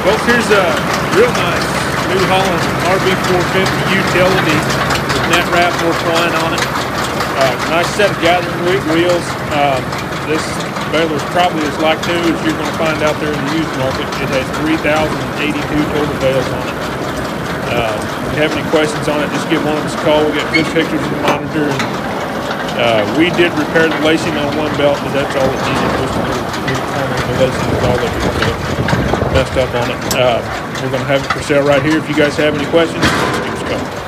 Folks, here's a real nice New Holland RB450 utility with net wrap or twine on it. Nice set of gathering wheels. This baler is probably as like new as you're going to find out there in the used market. It has 3,082 total bales on it. If you have any questions on it, just give one of us a call. We got good pictures of the monitor. And, we did repair the lacing on one belt, but that's all it needed. Just a little corner of the lacing is all that was messed up on it. We're going to have it for sale right here. If you guys have any questions, just give us a call.